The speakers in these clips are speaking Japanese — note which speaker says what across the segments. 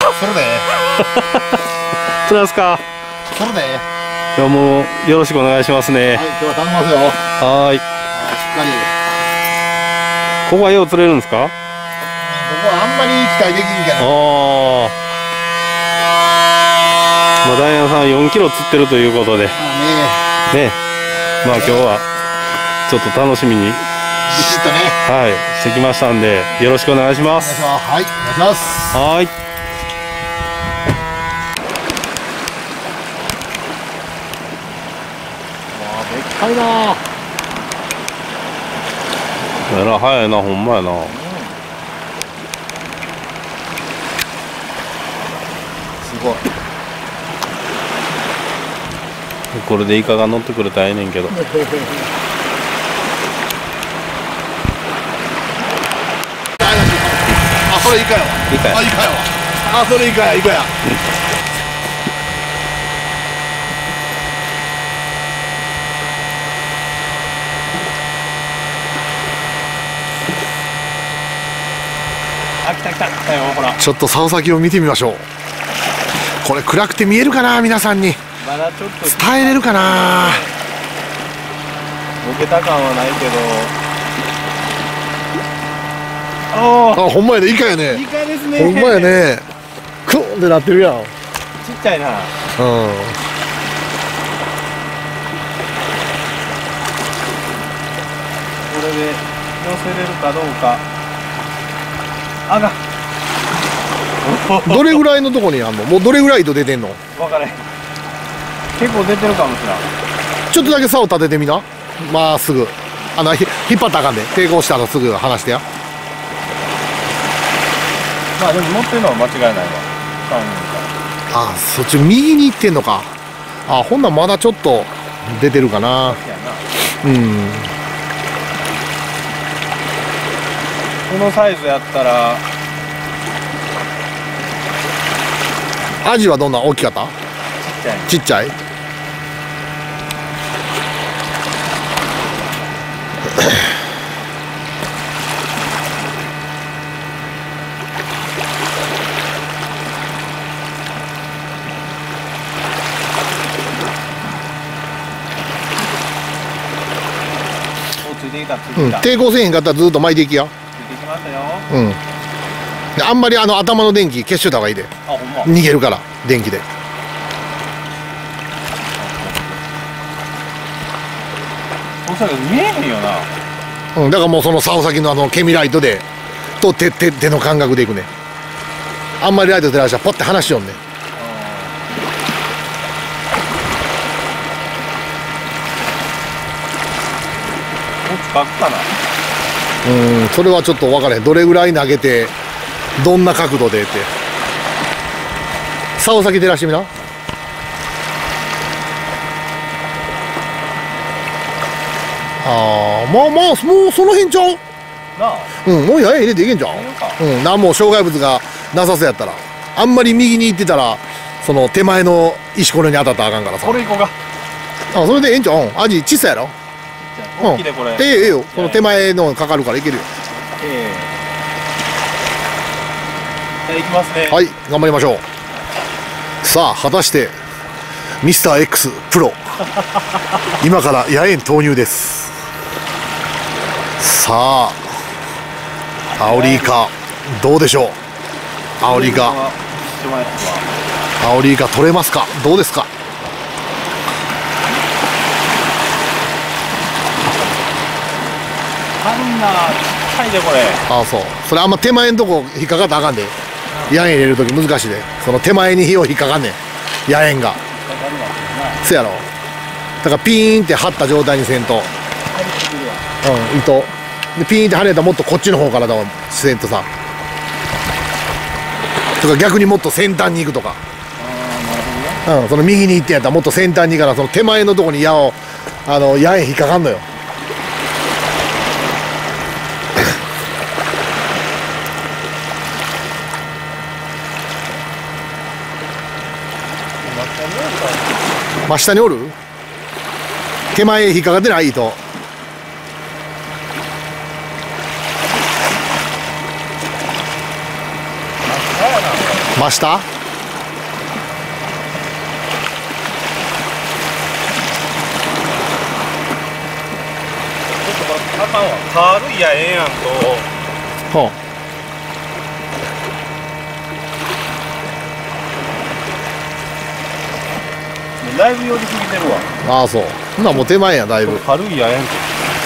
Speaker 1: それで
Speaker 2: それですか。
Speaker 1: それで
Speaker 2: いや、もうよろしくお願いしますね。
Speaker 1: はい、今日は頼みますよ。
Speaker 2: はーい。
Speaker 1: しっかり。
Speaker 2: ここはよう釣れるんですか？
Speaker 1: ここはあんまり期待できんけど。
Speaker 2: ああ。まあ、ダイアンさん4キロ釣ってるということで。
Speaker 1: まあね。
Speaker 2: ね。まあ、今日はちょっと楽しみに。
Speaker 1: ビシッとね。
Speaker 2: はい、してきましたんで、よろしくお願いします。
Speaker 1: はい、お願いします。
Speaker 2: はい。
Speaker 1: でっかいな。
Speaker 2: えら早いな、ほんまやな。
Speaker 1: すごい。
Speaker 2: これでイカが乗ってくれたらええねんけど。
Speaker 1: あ、それイカやわ。
Speaker 2: イカや。
Speaker 1: あ、イカやわ。あ、それイカや、イカや。
Speaker 2: あ、来た来た。来たよ、ほら。
Speaker 1: ちょっと竿先を見てみましょう。これ暗くて見えるかな、皆さんに。
Speaker 2: まだちょっと
Speaker 1: 伝えれるかな。
Speaker 2: ボケた感はないけど。
Speaker 1: あ、ほんまやね、イカやね。
Speaker 2: イカですね。
Speaker 1: ほんまやね。クーンってなってるやん。
Speaker 2: ちっちゃいな。
Speaker 1: うん。
Speaker 2: これで寄せれるかどうか。あが。
Speaker 1: どれぐらいのとこにあんの？もうどれぐらい糸出てんの？
Speaker 2: 分からへん。結構出てるかもしれない。
Speaker 1: ちょっとだけ竿立ててみな。まっすぐ。引っ張ったらあかんで。抵抗したらすぐ離してや。
Speaker 2: まあでも乗ってるのは間違いないわ。
Speaker 1: あ、そっち右に行ってんのか。あ、ほんならまだちょっと出てるかな。うん。
Speaker 2: このサイズやったら。
Speaker 1: アジはどんな大きかった？ちっちゃい。抵抗せえへんかったらずっと巻いていきや。ついてきましたよ。うん。あんまり頭の電気消しといた方がいいで。あ、ほんま。逃げるから電気で。見えへんよな。うん、だからもうその竿先のケミライトでと手の感覚でいくね。あんまりライト照らしたらポッて離しよんね。
Speaker 2: かな。
Speaker 1: それはちょっと分からへん。どれぐらい投げてどんな角度でって竿先照らしてみな。ああ、まあもうその辺ちゃうなあ。もうやえ入れていけんじゃん。何も障害物がなさそうやったら。あんまり右に行ってたらその手前の石ころに当たったらあかんからさ。これいこうか。あ、それでええんちゃう。アジ小さいやろ。大きいでこれ。ええよ。この手前のかかるからいけるよ。
Speaker 2: じゃあ行きますね。
Speaker 1: はい、頑張りましょう。さあ果たしてミスター X プロ今から野猿投入です。さあアオリイカどうでしょう。アオリイカ取れますか。どうですか。
Speaker 2: 高いでこれ。
Speaker 1: ああ、そう。それあんま手前のとこ引っかかったらあかんで。野猿入れるとき難しいで。その手前に火を引っかかんねん、野猿が。そやろ。だからピーンって張った状態にせんと。糸でピーンって張れたらもっとこっちの方からだわせんとさ。とか逆にもっと先端に行くとか。その右に行ってやったらもっと先端に行からその手前のとこに矢矢引っかかんのよ。真下におる？手前引っかかってない糸。 真下。
Speaker 2: あかんわ。軽いやええやんと。
Speaker 1: は
Speaker 2: あ、だいぶ寄りすぎてるわ。
Speaker 1: ああ、そう。ほなもう手前やだいぶ。
Speaker 2: 軽いやええんと。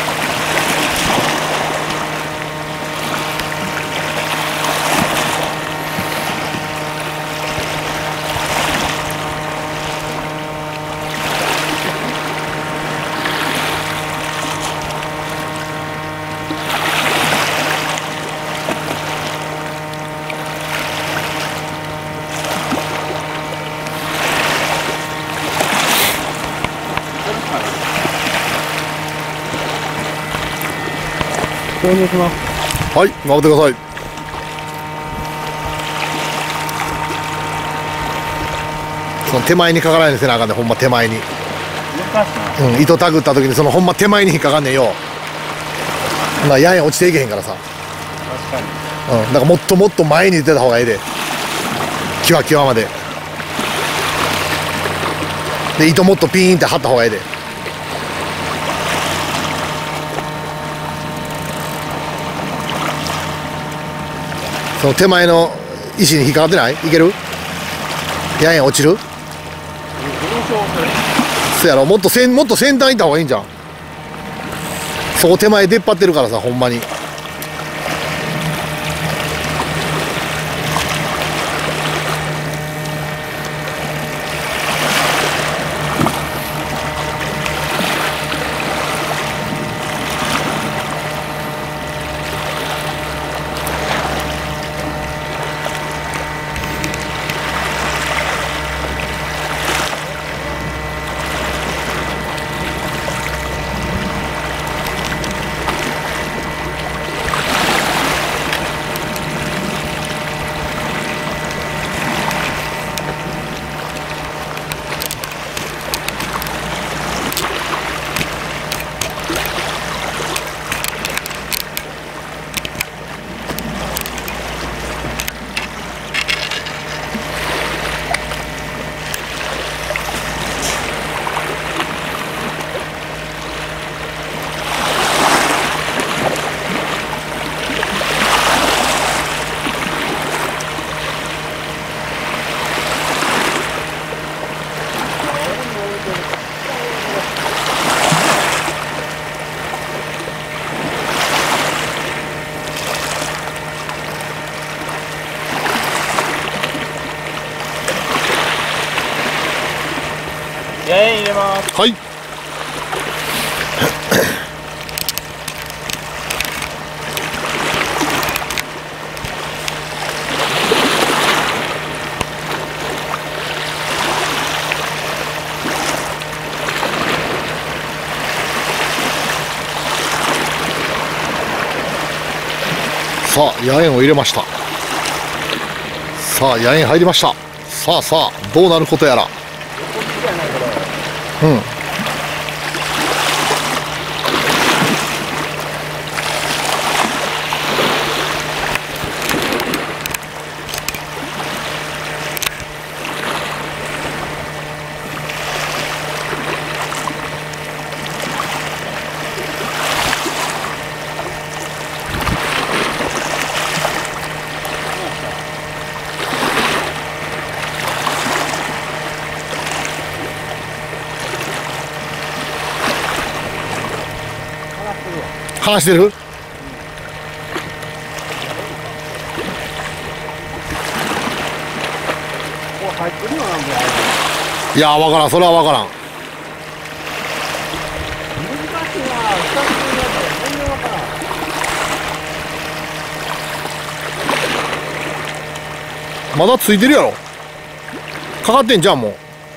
Speaker 2: 投入します。
Speaker 1: はい、頑張ってください。その手前にかからないようにせなあかんね、ほんま手前に。
Speaker 2: 難しいな。
Speaker 1: 糸たぐった時にそのほんま手前に引っかかんねんよ。ほなやんや落ちていけへんからさ。
Speaker 2: 確かに。
Speaker 1: だからもっともっと前に出た方がいいで。キワキワまで。で糸もっとピーンって張った方がいいで。その手前の石に引っかかってない？いける？やんや落ちる？そやろ、もっと先端行った方がいいんじゃん。そこ手前出っ張ってるからさ、ほんまに。
Speaker 2: 野塩入れます。
Speaker 1: はい。さあ野塩を入れました。さあ野塩入りました。さあさあどうなることやら。うん。話してる？いや分からん、それは分からん。まだついてるやろ。かかってんじゃんも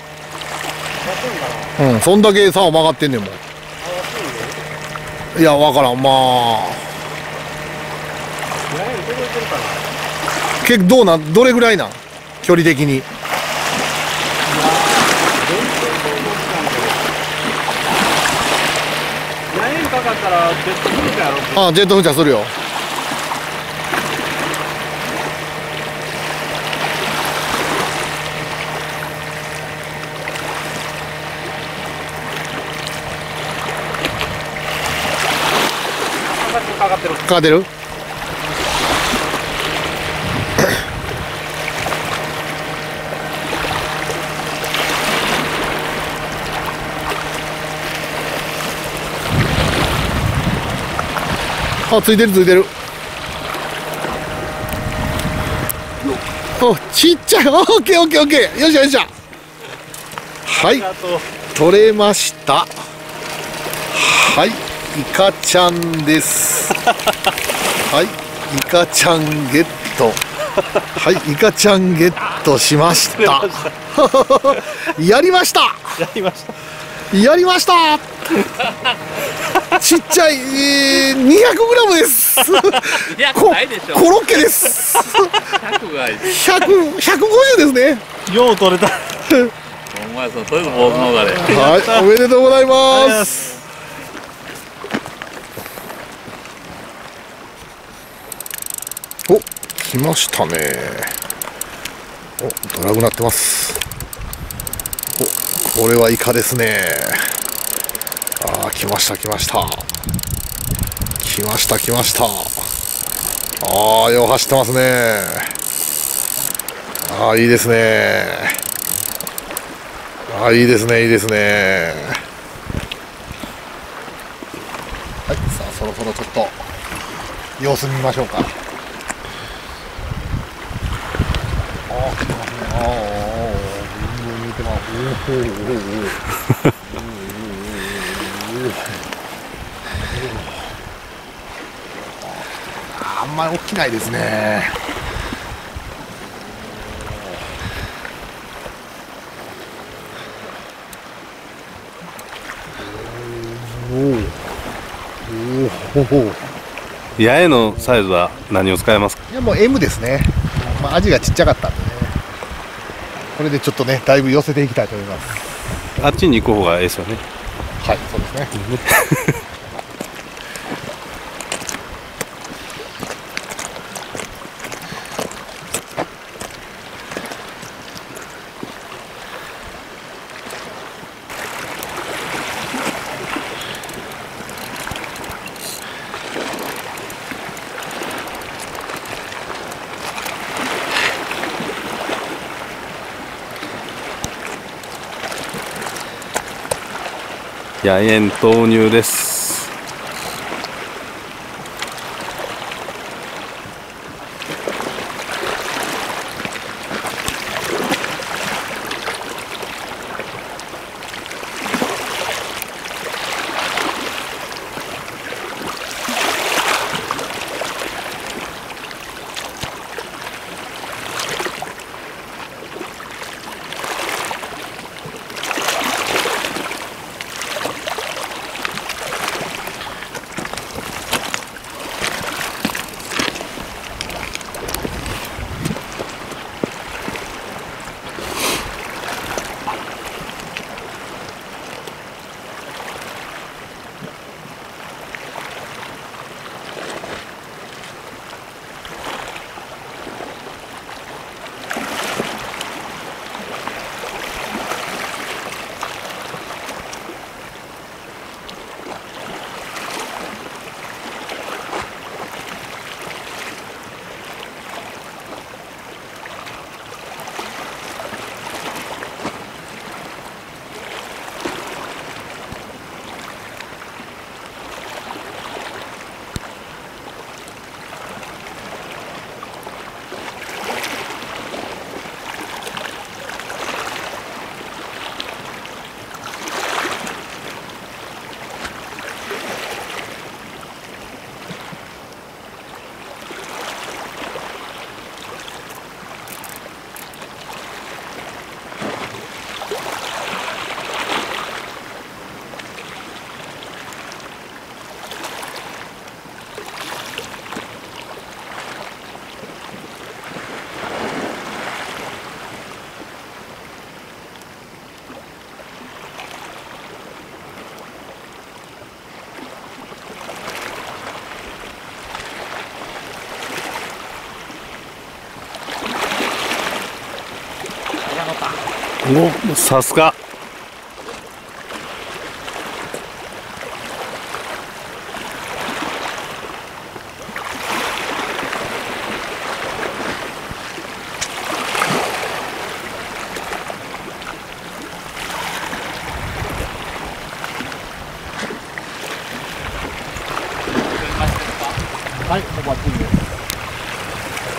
Speaker 1: う。うん、そんだけ竿曲がってんねんもん。いや分からん、まあ結構どれぐらいなん距離的に。
Speaker 2: かかったらジェット噴射やろ。
Speaker 1: ああジェット噴射するよ。 かかってる。あ、ついてるついてる。お、ちっちゃい。オッケーオッケーオッケー。よっしゃよっしゃ。はい、取れました。はい、イカちゃんです。はい、イカちゃんゲット。はい、イカちゃんゲットしました。やりました。
Speaker 2: やりました。
Speaker 1: やりました。ちっちゃい、200グラムです。コロッケです。150ですね。
Speaker 2: よう取れた。
Speaker 3: お前それぞれ坊主のがれ。
Speaker 1: はい、おめでとうございます。お、来ましたね。お、ドラグなってます。お、これはイカですね。ああ、来ました来ました。来ました来ました。ああ、よう走ってますね。ああ、いいですね。ああ、いいですねいいですね。はい、さあそろそろちょっと様子見ましょうか。ああ、来てますね。ああ、ブンブン見てます。あんまり起きないですね。
Speaker 2: 八重のサイズは何を使いますか？
Speaker 1: いや、もう M ですね。まあ、アジがちっちゃかったんでね。これでちょっとね、だいぶ寄せていきたいと思います。
Speaker 2: あっちに行く方がいいですよね。
Speaker 1: はい、そうですね。
Speaker 2: 野塩投入です。お、さすが。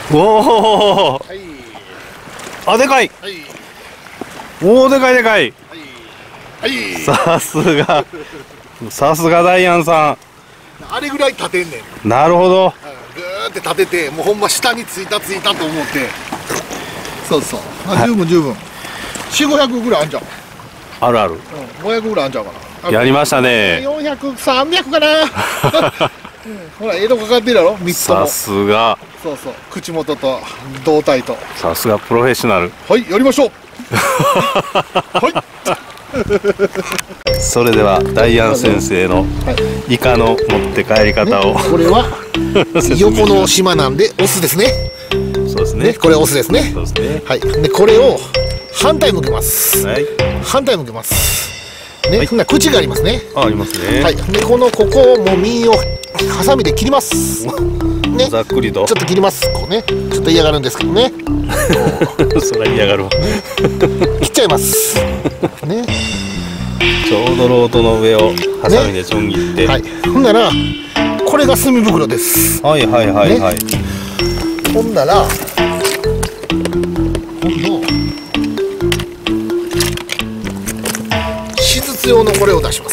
Speaker 2: おお、
Speaker 1: はい。
Speaker 2: あ、でかい。
Speaker 1: はい。
Speaker 2: おお、でかいでかい。
Speaker 1: はい。
Speaker 2: さすがダイアンさん。
Speaker 1: あれぐらい立てんねん。
Speaker 2: なるほど。
Speaker 1: ぐーって立てて、もうほんま下についたと思って。そうそう。十分十分。4、500ぐらいあんじゃん。
Speaker 2: あるある。
Speaker 1: 500ぐらいあんちゃうかな。
Speaker 2: やりましたね。
Speaker 1: 400、300かな。ほら、江戸かかってるやろ、3つとも。
Speaker 2: さすが。
Speaker 1: そうそう。口元と胴体と。
Speaker 2: さすがプロフェッショナル。
Speaker 1: はい、やりましょう。はい。
Speaker 2: それではダイアン先生のイカの持って帰り方を、
Speaker 1: これは横の島なんでオスですね。
Speaker 2: そうですね。
Speaker 1: これオスですね。
Speaker 2: そうですね。
Speaker 1: はい。でこれを反対向けます。
Speaker 2: はい。
Speaker 1: 反対向けます。ね、ほんなら口がありますね。
Speaker 2: ありますね。
Speaker 1: はい。でここをもう身をハサミで切ります。ね。
Speaker 2: ざっくりと。
Speaker 1: ちょっと切ります。こうね。ちょっと嫌がるんですけどね。
Speaker 2: それ嫌がるわ。
Speaker 1: 切っちゃいます。ね。
Speaker 2: ちょうどロートの上をハサミでちょん切って、
Speaker 1: はい。ほんならこれが墨袋です。
Speaker 2: はいはいはいはい。
Speaker 1: ほんなら今度手術用のこれを出します。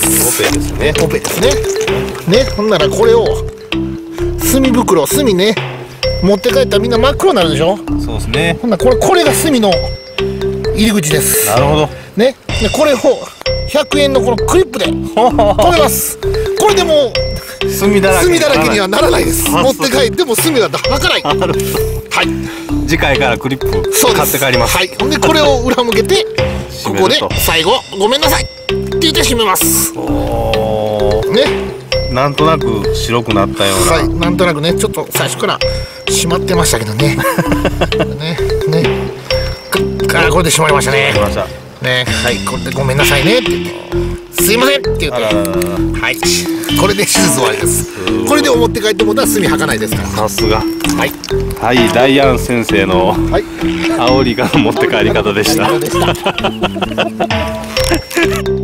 Speaker 2: オペですね。
Speaker 1: オペですね。ね。ほんならこれを墨袋、墨ね、持って帰ったらみんな真っ黒になるでしょ。
Speaker 2: そうですね。
Speaker 1: ほんならこれが墨の入り口です。
Speaker 2: なるほど。
Speaker 1: ね。でこれを100円のこのクリップで留めます。これでもう
Speaker 2: 墨だらけ
Speaker 1: にはならないです。持って帰っても墨は吐かない。はい。
Speaker 2: 次回からクリップ買って帰ります。
Speaker 1: はい。ほんでこれを裏向けてここで最後ごめんなさいって言って締めます。ね。
Speaker 2: なんとなく白くなったような。
Speaker 1: はい。なんとなくね、ちょっと最初から閉まってましたけどね。ね。これで閉まりましたね。ね、はい、これでごめんなさいねって言って、すいませんって言って、はい、これで手術終わりです。これで持って帰ってもたら墨吐かないですから。
Speaker 2: さすが。
Speaker 1: はい。
Speaker 2: はい、ダイアン先生の煽りが持って帰り方でした。